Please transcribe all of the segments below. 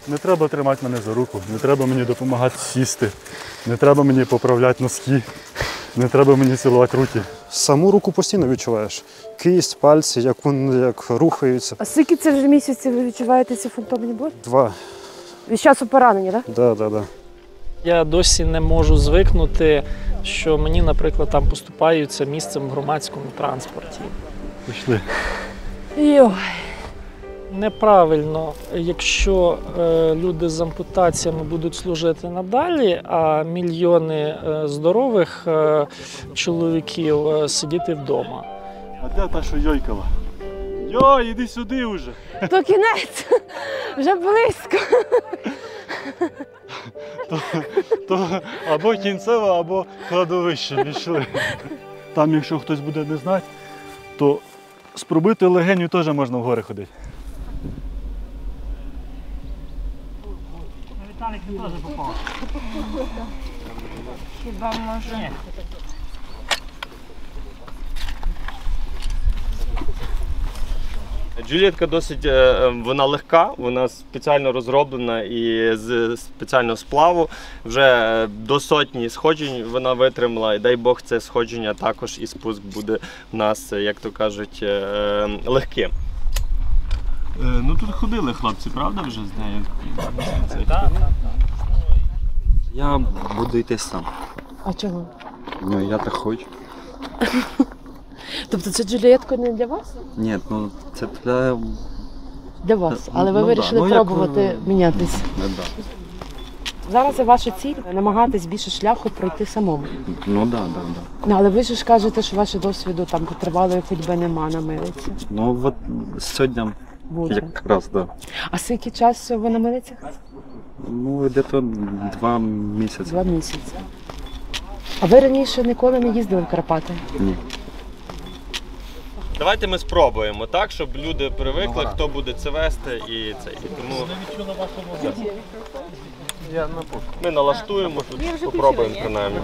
Не треба тримати мене за руку, не треба мені допомагати сісти, не треба мені поправляти носки, не треба мені цілувати руки. Саму руку постійно відчуваєш. Кисть, пальці, як рухаються. А скільки це вже місяців ви відчуваєте ці фантомні болі? 2. Від часу поранення, так? Да. Я досі не можу звикнути, що мені, наприклад, там поступаються місцем в громадському транспорті. Пішли. Йой. Неправильно, якщо люди з ампутаціями будуть служити надалі, а мільйони здорових чоловіків сидіти вдома. А де та, що йойкала? Йой, іди сюди вже. То кінець, вже близько. То або кінцево, або кладовище пішли. Там, якщо хтось буде не знати, то з пробитою легеню теж можна в гори ходити. Віталік не теж попав. Хіба може? Джульєтка досить вона легка, вона спеціально розроблена і з спеціального сплаву. Вже до 100 сходжень вона витримала, і дай Бог це сходження також і спуск буде в нас, як то кажуть, легким. Ну тут ходили хлопці, правда, вже з нею? Так. Я буду йти сам. А чого? Ну, я так хочу. Тобто це Джульєтка не для вас? Ні, ну це для... Для вас, але ви Ну, вирішили да. Ну, пробувати як, мінятись. Да. Зараз ваша ціль намагатись більше шляху пройти самому. Ну да. Ну, але ви ж кажете, що вашого досвіду там тривалої ходьби нема на милиці. Ну от сьогодні Буде. якраз, да. А скільки часу ви на милицях? Ну, десь 2 місяці. 2 місяці. А ви раніше ніколи не їздили в Карпати? Ні. Давайте ми спробуємо так, щоб люди привикли, хто буде це вести і це. І тому ми налаштуємо тут, спробуємо принаймні.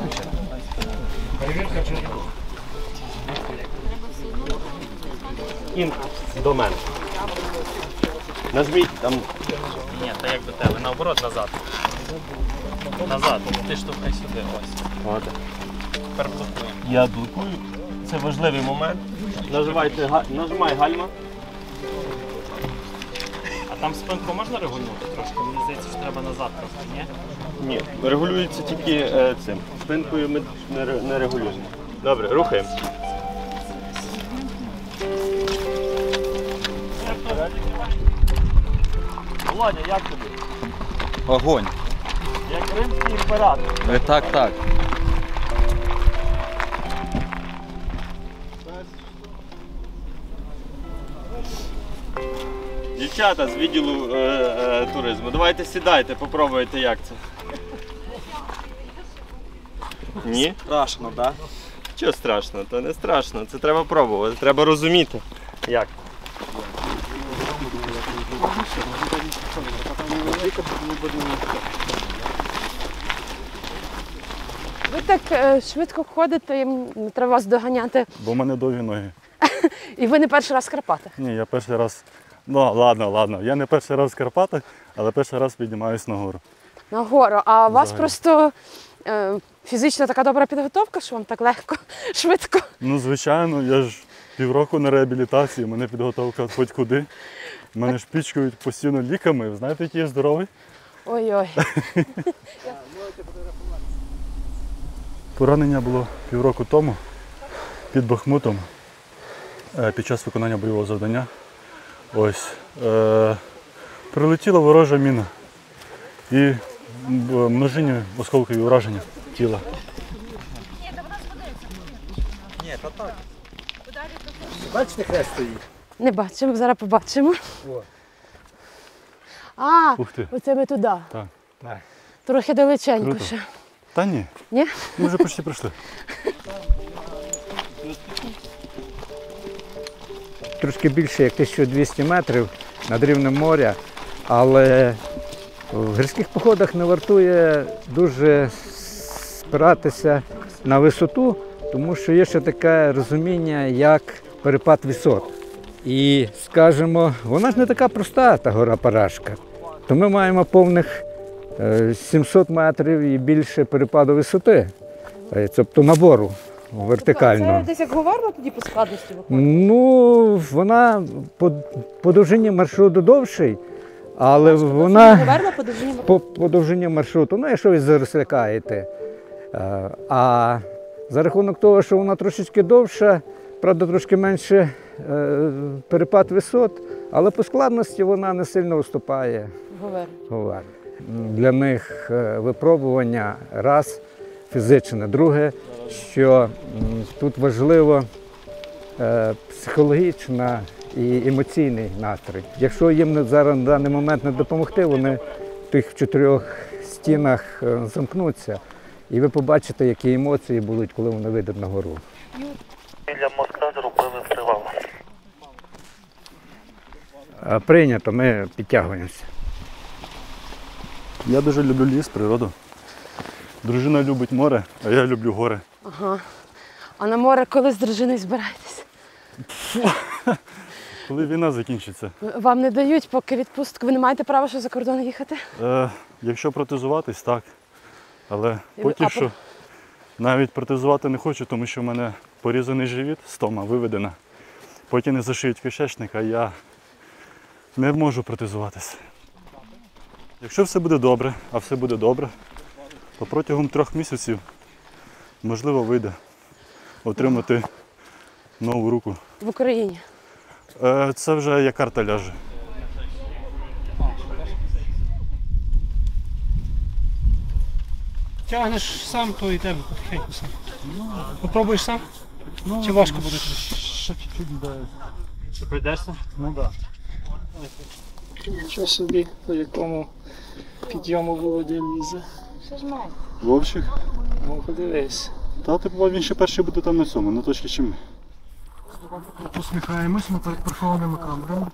І до мене. Нажміть там. Ні, та як до тебе, наоборот, назад. Назад, ти штовхай сюди, ось. От. Тепер блокуємо. Я блокую. Це важливий момент. Нажимай гальма. А там спинку можна регулювати трошки? Мені здається, що треба назад трохи, ні? Ні, регулюється тільки цим. Спинкою ми не регулюємо. Добре, рухаємо. Володя, як тобі? Огонь. Як римський імператор. Так. Дівчата з відділу туризму, давайте сідайте, попробуйте, як це. Ні? Страшно, так? Чого страшно? То не страшно, це треба пробувати, треба розуміти, як. Ви так швидко ходите, їм не треба вас доганяти. Бо в мене довгі ноги. І ви не перший раз в Карпатах. Ні, я перший раз. Ну, ладно. Я не перший раз в Карпатах, але перший раз піднімаюсь нагору. Нагору. А у вас Взагалі. просто фізична така добра підготовка, що вам так легко, швидко. Ну, звичайно, я ж півроку на реабілітації, у мене підготовка хоч куди. Мене ж пічкають постійно ліками. Ви знаєте, який я здоровий? Ой-ой. Поранення було півроку тому під Бахмутом під час виконання бойового завдання. Ось. Прилетіла ворожа міна і множинні осколкові ураження тіла. Бачите, хрест стоїть? Не бачимо, зараз побачимо. А, Ух ти. оце ми туди. Так. Трохи далеченько Круто. ще. Та ні, Ні? ми вже почти прийшли. Трошки більше як 1200 метрів над рівнем моря, але в гірських походах не вартує дуже спиратися на висоту, тому що є ще таке розуміння, як перепад висот. І, скажімо, вона ж не така проста, та гора Парашка. то ми маємо повних 700 метрів і більше перепаду висоти, тобто набору вертикального. Це десь як Говерла тоді по складності виходить? Ну, вона по довжині маршруту довший, але вона Говерла по довжині по довжині маршруту, ну, якщо ви заросляєте. А за рахунок того, що вона трошечки довша, правда, трошки менше перепад висот, але по складності вона не сильно уступає Говерла. Для них випробування раз фізичне, друге, що тут важливо психологічна і емоційний настрій. Якщо їм зараз на даний момент не допомогти, вони в тих 4 стінах замкнуться, і ви побачите, які емоції будуть, коли вони вийдуть на гору. Біля моста зробили привал. Прийнято, ми підтягуємося. Я дуже люблю ліс, природу. Дружина любить море, а я люблю гори. Ага. А на море коли з дружиною збираєтесь? Коли війна закінчиться. Вам не дають поки відпустку, ви не маєте права що за кордон їхати? Якщо протезуватись, так. Але А поки що навіть протезувати не хочу, тому що в мене порізаний живіт, стома виведена. Потім не зашиють кишечник, а я не можу протезуватись. Якщо все буде добре, а все буде добре, то протягом 3 місяців, можливо, вийде отримати нову руку. В Україні? Це вже як карта ляже. Тягнеш сам, то і тебе потихеньку сам. Попробуєш сам? Чи важко буде? Ще чуть-чуть буде. Чи прийдешся? Ну так. Нічого собі, по якому підйому Володя лізе. Вовчик? Ну, подивись. Та типу він ще перший буде там на цьому, на точці чи ми. Посміхаємось, ми перед прихованими камерами.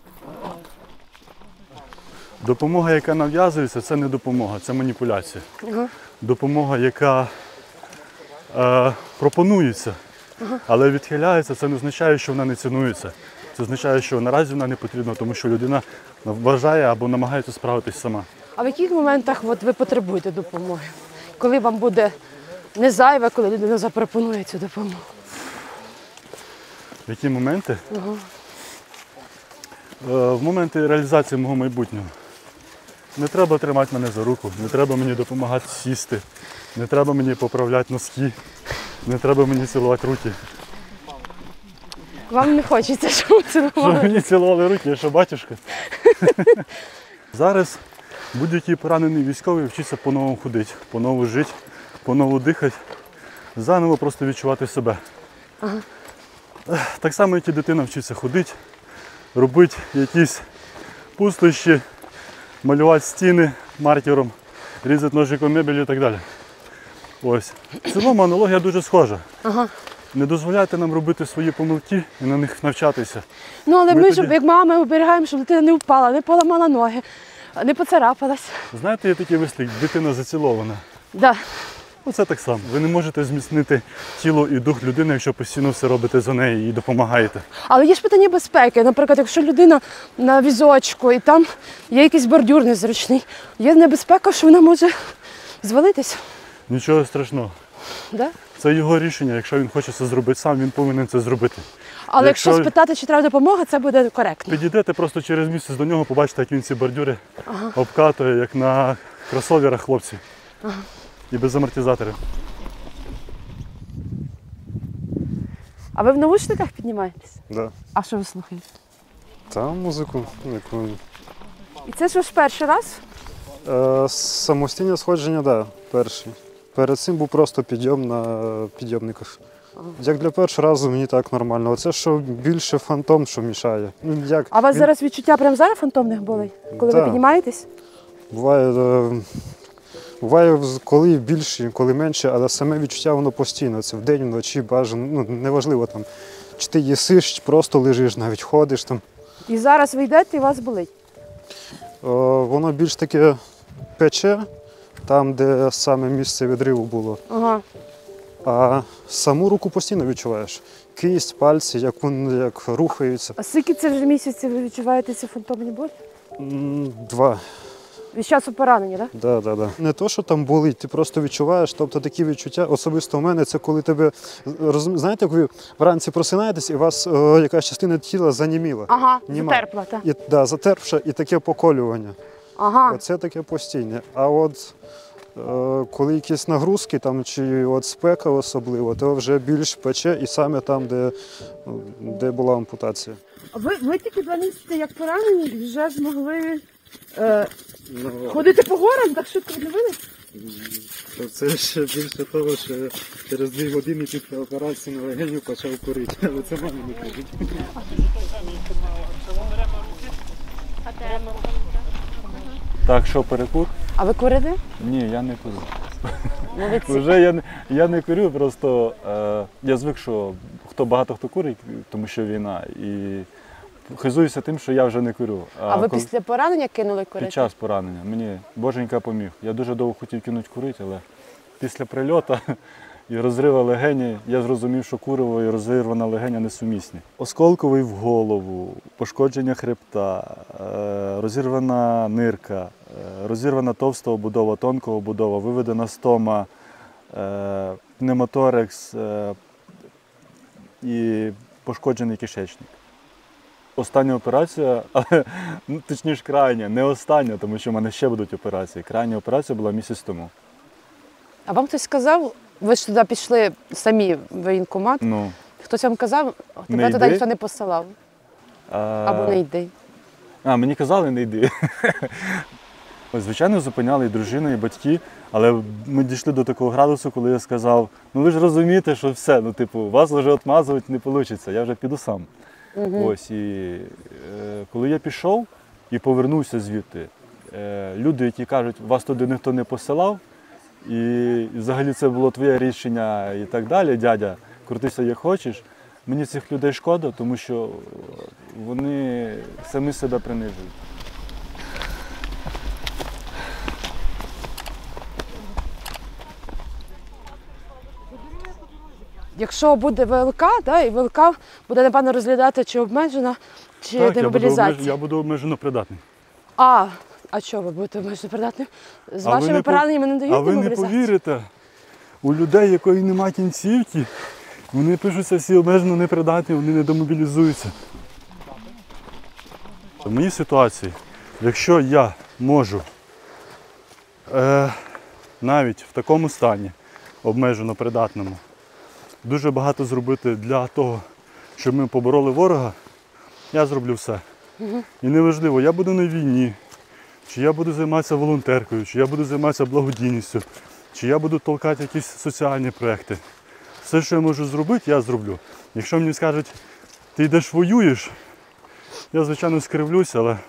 Допомога, яка нав'язується, це не допомога, це маніпуляція. Допомога, яка пропонується, але відхиляється, це не означає, що вона не цінується. Це означає, що наразі вона не потрібна, тому що людина вважає або намагається справитись сама. А в яких моментах от, ви потребуєте допомоги? Коли вам буде не зайве, коли людина запропонує цю допомогу? В які моменти? В моменти реалізації мого майбутнього. Не треба тримати мене за руку, не треба мені допомагати сісти, не треба мені поправляти носки, не треба мені цілувати руки. Вам не хочеться, щоб Що цілували? мені цілували руки, я що батюшка? Зараз будь-який поранений військовий вчиться по-новому ходити, по-новому жити, по-новому дихати, заново просто відчувати себе. Так само, як і дитина вчиться ходити, робити якісь пустощі, малювати стіни маркером, різати ножиком мебель і так далі. Ось. В цілому аналогія дуже схожа. Не дозволяйте нам робити свої помилки і на них навчатися. Ну, але Ми ми, тоді- як мами, оберігаємо, щоб дитина не впала, не поламала ноги, не поцарапалась. Знаєте, є такий вислів, дитина зацілована. Да. Це так само. Ви не можете зміцнити тіло і дух людини, якщо постійно все робите за неї і допомагаєте. Але є ж питання безпеки. Наприклад, якщо людина на візочку і там є якийсь бордюр незручний, є небезпека, що вона може звалитись. Нічого страшного. Да? Це його рішення. Якщо він хоче це зробити сам, він повинен це зробити. Але якщо Якщо- спитати, чи треба допомога, це буде коректно. Підійдете просто через місяць до нього, побачите, як він ці бордюри обкатує, як на кросоверах хлопці. І без амортизаторів. А ви в навушниках піднімаєтесь? Да. А що ви слухаєте? Там музику, яку І це ж ваш перший раз? самостійне сходження, так, перший. Перед цим був просто підйом на підйомниках. Як для першого разу мені так нормально. Оце що більше фантом, що мішає. Ну, як, А у вас він- зараз відчуття прямо зараз фантомних болей, коли ви Да. піднімаєтесь? Буває, коли більше, коли менше, але саме відчуття воно постійно. Це вдень, вночі бажано. Ну, неважливо там, чи ти їсиш, чи просто лежиш, навіть ходиш там. І зараз ви йдете і вас болить. Воно більш таке пече, там, де саме місце відриву було. Ага. А саму руку постійно відчуваєш. Кисть, пальці, як рухаються. А скільки це вже місяців ви відчуваєте ці фантомні болі? 2. Від часу поранення, так? Да. Не то, що там болить, ти просто відчуваєш, тобто такі відчуття, особисто в мене, це коли тебе, знаєте, як ви вранці просинаєтесь і у вас якась частина тіла заніміла. Ага, Німа. затерпла, так. Затерпша і таке поколювання. Ага. Оце таке постійне. А от коли якісь нагрузки там, чи от спека особливо, то вже більш пече і саме там, де була ампутація. Ви тільки 2 місяці як поранені вже змогли ходити по горам, так швидко відновили? Це ще більше того, що через 2 години після операції на легеню почав курити. Але це мамі не кажуть. Так, що перекур? А ви курите? Ні, я не курю. Молодці. Вже я не курю, просто я звик, що багато хто курить, тому що війна. І хизуюся тим, що я вже не курю. А ви після поранення кинули курити? Під час поранення. Мені боженька поміг. Я дуже довго хотів кинути курити, але після прильоту і розриву легені я зрозумів, що куриво і розірвана легеня несумісні. Осколковий в голову, пошкодження хребта, розірвана нирка, розірвана товста обудова, тонка обудова, виведена стома, пневмоторекс і пошкоджений кишечник. Остання операція, але точніше крайня, не остання, тому що в мене ще будуть операції. Крайня операція була місяць тому. А вам хтось сказав, ви ж туди пішли самі в воєнкомат, Ну, хтось вам казав, тебе Не туди йди. ніхто не посилав? Або не йди? мені казали, не йди. Ось, звичайно, зупиняли і дружина, і батьки, але ми дійшли до такого градусу, коли я сказав, ну ви ж розумієте, що все, вас вже отмазувати не вийде, я вже піду сам. Ось, і коли я пішов і повернувся звідти, люди, які кажуть, вас туди ніхто не посилав, і взагалі це було твоє рішення і так далі, дядя, крутися як хочеш, мені цих людей шкода, тому що вони самі себе принижують. Якщо буде ВЛК, і ВЛК буде, напевно, розглядати, чи обмежена, чи демобілізація. Я буду обмежено придатний. А що ви будете обмежено придатним? З вашими пораненнями не дають А ви не демобілізацію? повірите, у людей, якої немає кінцівки, вони пишуться всі обмежено непридатні, вони не демобілізуються. В моїй ситуації, якщо я можу навіть в такому стані, обмежено придатному, дуже багато зробити для того, щоб ми побороли ворога, я зроблю все. І неважливо, я буду на війні, чи я буду займатися волонтеркою, чи я буду займатися благодійністю, чи я буду толкати якісь соціальні проекти. Все, що я можу зробити, я зроблю. Якщо мені скажуть, ти йдеш воюєш, я, звичайно, скривлюся, але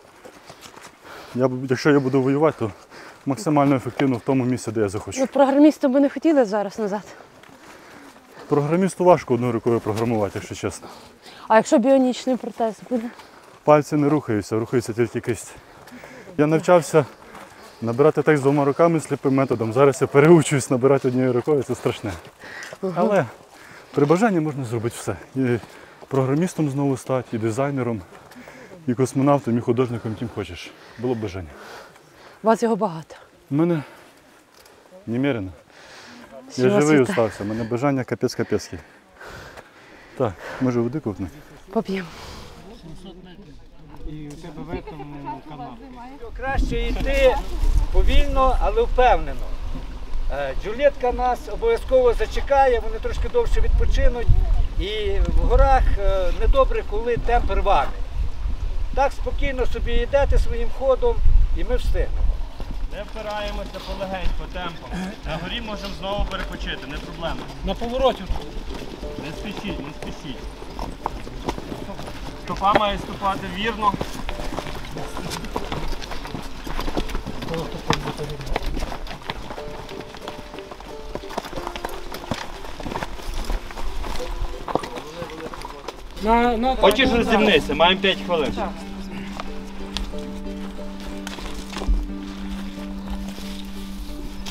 якщо я буду воювати, то максимально ефективно в тому місці, де я захочу. Ви програмістом би не хотіли зараз назад? Програмісту важко одною рукою програмувати, якщо чесно. А якщо біонічний протез буде? Пальці не рухаються, рухається тільки кисть. Я навчався набирати текст 2 руками сліпим методом. Зараз я переучуюсь набирати однією рукою, це страшне. Але при бажанні можна зробити все. І програмістом знову стати, і дизайнером, і космонавтом, і художником, ким хочеш. Було б бажання. У вас його багато. У мене немерено. Я Всього живий світа. остався, у мене бажання капець-капецький. Так, може води ковтнути? Поп'ємо. Краще йти повільно, але впевнено. Джульєтка нас обов'язково зачекає, вони трошки довше відпочинуть. І в горах недобре, коли темп рваний. Так спокійно собі йдете своїм ходом і ми встигнемо. Не впираємося полегенько, темпом. На горі можемо знову перепочити, не проблема. На повороті. Не спішіть, не спішіть. Стопа має ступати вірно. Хочеш роздівнися, маємо 5 хвилин.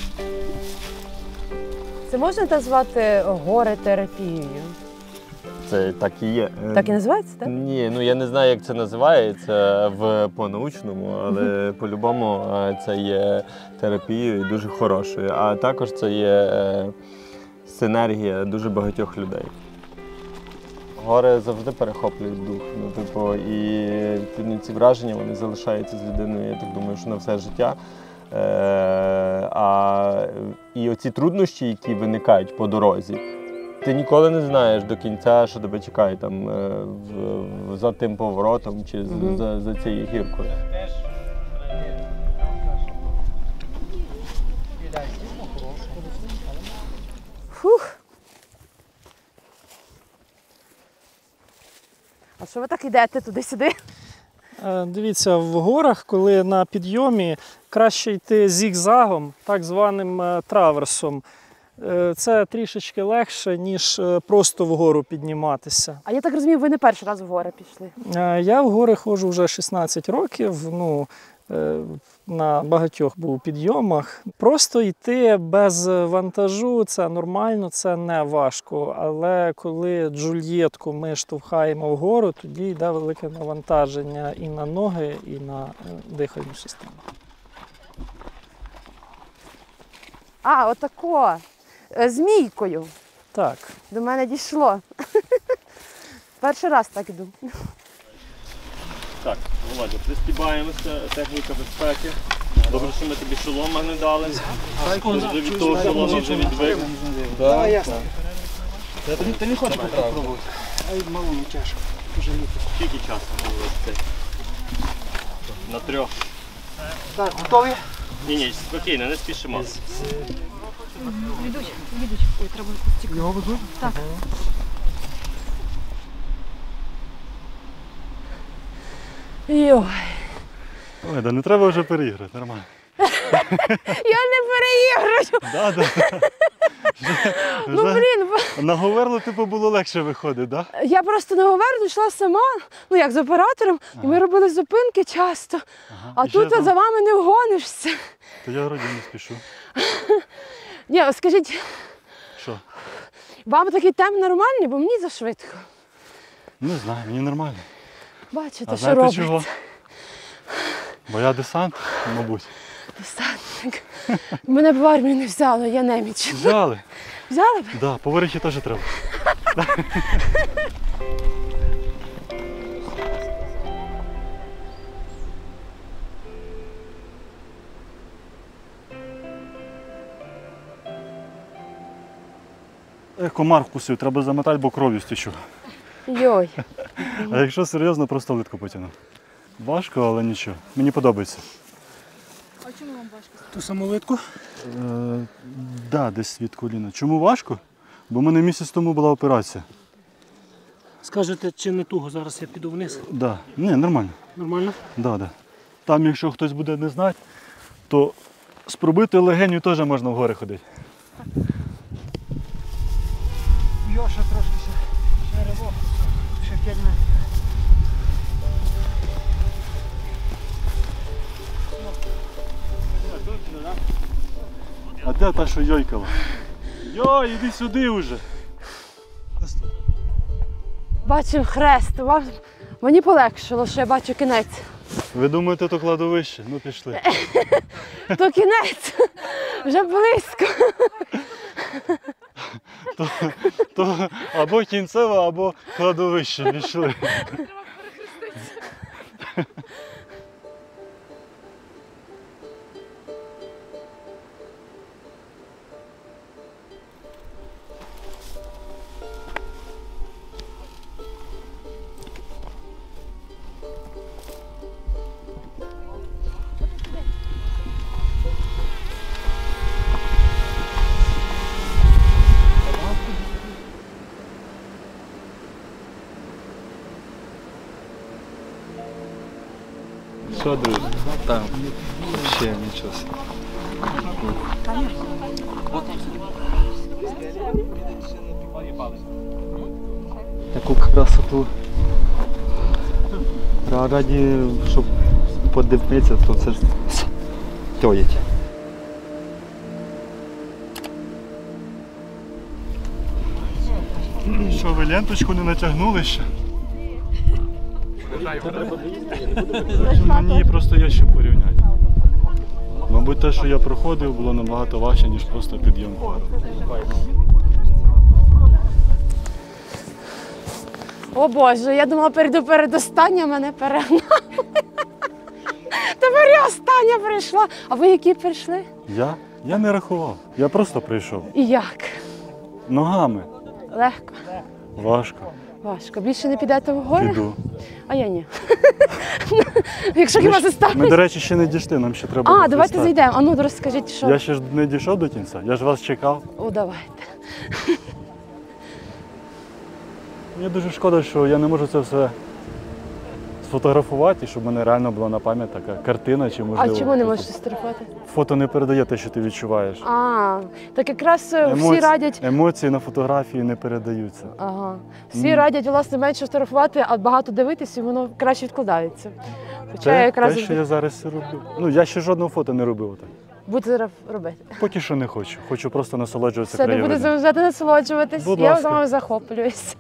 Це можна назвати горетерапією? це так і є. Так і називається, так? Ні, ну я не знаю, як це називається по-научному, але по-любому це є терапією і дуже хорошою. А також це є синергія дуже багатьох людей. Гори завжди перехоплюють дух. Ну, типу, і ці враження вони залишаються з людиною, я так думаю, що на все життя. І оці труднощі, які виникають по дорозі, ти ніколи не знаєш до кінця, що тебе чекає там за тим поворотом чи за цією гіркою. Фух. А що ви так йдете туди-сюди? Дивіться, в горах, коли на підйомі, краще йти зігзагом, так званим траверсом. Це трішечки легше, ніж просто вгору підніматися. А я так розумію, ви не перший раз в гори пішли. Я в гори ходжу вже 16 років, на багатьох був підйомах. Просто йти без вантажу – це нормально, це не важко. Але коли джульєтку ми штовхаємо вгору, тоді йде велике навантаження і на ноги, і на дихальну систему. А, отако. Змійкою. Так. До мене дійшло. Перший раз так іду. Так, Володя, пристібаємося, техніка безпеки. Добре, що ми тобі шолома не дали. Ти вже від того шолома вже відвик. Так, ясно. Ти не хочеш попробувати? Ай, малому тяжко. Скільки часу було це? На 3. Так, готові? Ні, спокійно, не спішимо. Ведуть. Ой, треба стік. Його ведуть? Так. Йой. Ой, да не треба вже переіграти, нормально. Я не переіграю. Да. Ну, блін. На говерло, типу, було легше виходить, так? Да? Я просто на Говерлу йшла сама, як з оператором, і ми робили зупинки часто. А тут за вами не вгонишся. То я вроді не спішу. Ні, скажіть, Що? вам такий темп нормальний, бо мені зашвидко. Не знаю, мені нормально. Бачите, А що знаєте робиться? чого? Бо я десант, мабуть. Десантник. Мене б в армію не взяли, я неміч. Взяли? Взяли б? Так, да, поверхи теж треба. Комар вкусив, треба замотати, бо кров'ю стічу. Йой. А якщо серйозно, просто литку потягну. Важко, але нічого. Мені подобається. А чому вам важко? Ту самолитку? Да, десь від коліна. Чому важко? Бо в мене місяць тому була операція. Скажете, чи не туго, зараз я піду вниз? Да. Ні, нормально. Нормально? Да. Там, якщо хтось буде не знати, то з пробитою легеню теж можна в гори ходити. Йоша трошки ще ривок, ще 5 метрів. А де та, що йойкала? Йой, іди сюди вже. Бачимо хрест. Мені полегшило, що я бачу кінець. Ви думаєте, то кладовище? Ну пішли. То кінець. Вже близько. То або кінцеве, або кладовище. Пішли. Що, друзі? Там ще нічого. Таку красоту. Раді, щоб подивитися, то це ж стоїть. Що, ви ленточку не натягнули ще? Мені просто є з чим порівняти. Мабуть, те, що я проходив, було набагато важче, ніж просто підйом гору. О Боже, я думала, перейду передостання, мене перегнали. Тепер я остання прийшла. А ви які прийшли? Я? Я не рахував. Я просто прийшов. І як? Ногами. Легко? Важко. Важко. Більше не підете в гори? Піду. А я ні. Якщо хіба Ми, заставиш. до речі, ще не дійшли, нам ще треба. А, давайте відстати. зайдемо. А ну, розкажіть, що. Я ще ж не дійшов до кінця, я ж вас чекав. О, давайте. Мені дуже шкода, що я не можу це все сфотографувати, щоб в мене реально була на пам'ять така картина чи можливо. А чому не типу, можете сфотографувати? Фото не передає те, що ти відчуваєш. А, так якраз всі радять. Емоції на фотографії не передаються. Ага. Всі радять, власне, менше фотографувати, а багато дивитися, і воно краще відкладається. Хоча я якраз Те, що я зараз і роблю. Ну, я ще жодного фото не робив так. буду зараз робити. Поки що не хочу. Хочу просто насолоджуватися Все, не буду краєвидом. завжди насолоджуватись. Будь Я ласка. з вами захоплююсь.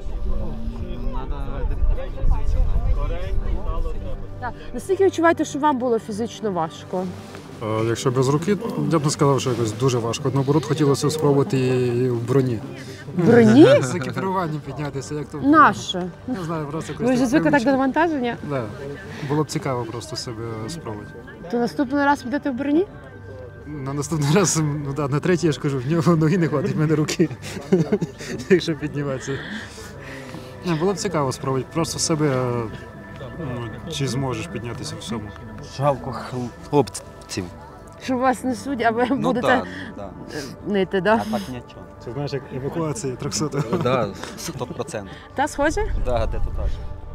Так. Наскільки відчуваєте, що вам було фізично важко? Якщо без руки, я б не сказав, що якось дуже важко. Наоборот, хотілося спробувати і в броні. Броні? З екіпіруванням піднятися, як то. Наше. Не знаю, просто якось. Ви вже звикли так до навантаження? Да. Було б цікаво просто себе спробувати. То наступний раз підете в броні? На наступний раз, ну да, на третій, я ж кажу, в нього ноги не хватить, в мене руки, якщо підніматися. Не, було б цікаво спробувати, просто себе, ну, чи зможеш піднятися в всьому. Жалко хлопців. Що вас несуть, а ви Ну будете так, да. нити, да? А так нічого. Це знаєш, як евакуація 300-го. Да, 100%. Та схоже? Да, де то так.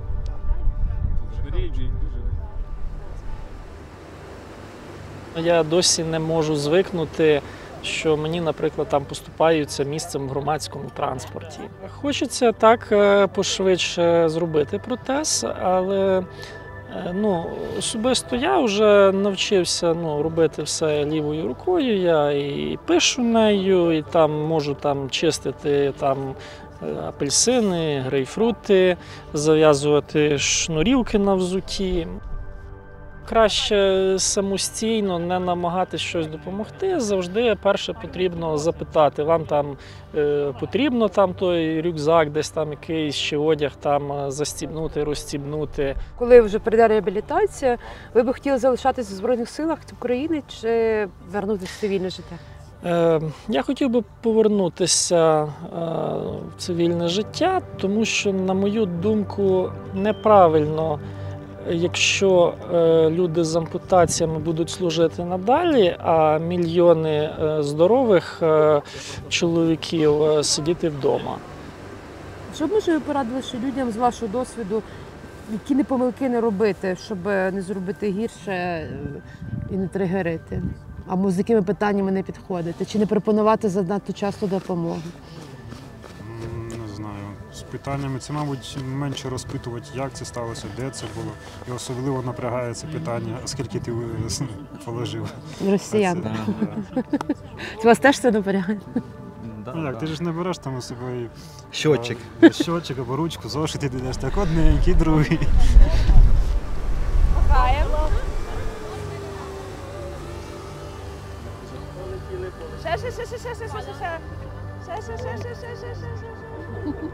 Я досі не можу звикнути, що мені, наприклад, там поступаються місцем в громадському транспорті. Хочеться так пошвидше зробити протез, але ну, особисто я вже навчився робити все лівою рукою. Я і пишу нею, і там можу там чистити там апельсини, грейпфрути, зав'язувати шнурівки на взутті. Краще самостійно не намагатись щось допомогти. Завжди перше потрібно запитати, вам там потрібно там той рюкзак, десь там якийсь чи одяг там застібнути, розстібнути. Коли вже прийде реабілітація, ви б хотіли залишатися в Збройних силах України чи вернутися в цивільне життя? Я хотів би повернутися в цивільне життя, тому що, на мою думку, неправильно, якщо люди з ампутаціями будуть служити надалі, а мільйони здорових чоловіків сидіти вдома. Що б ви порадили що людям з вашого досвіду, які не помилки не робити, щоб не зробити гірше і не тригерити? Або з якими питаннями не підходити? Чи не пропонувати занадто часто допомогу? Не знаю. З питаннями це, мабуть, менше розпитувати, як це сталося, де це було. І особливо напрягає це питання, а скільки ти положив. Росіян. Це, Це вас теж це напрягає? Ну як, ти ж не береш там з собою Щотчик. щотчик або ручку, зошит і йдеш так одненький, другий.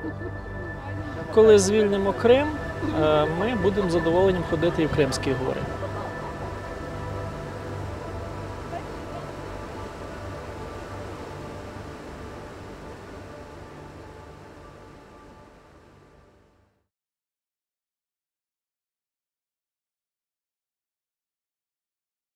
Коли звільнимо Крим, ми будемо задоволенням ходити і в Кримські гори.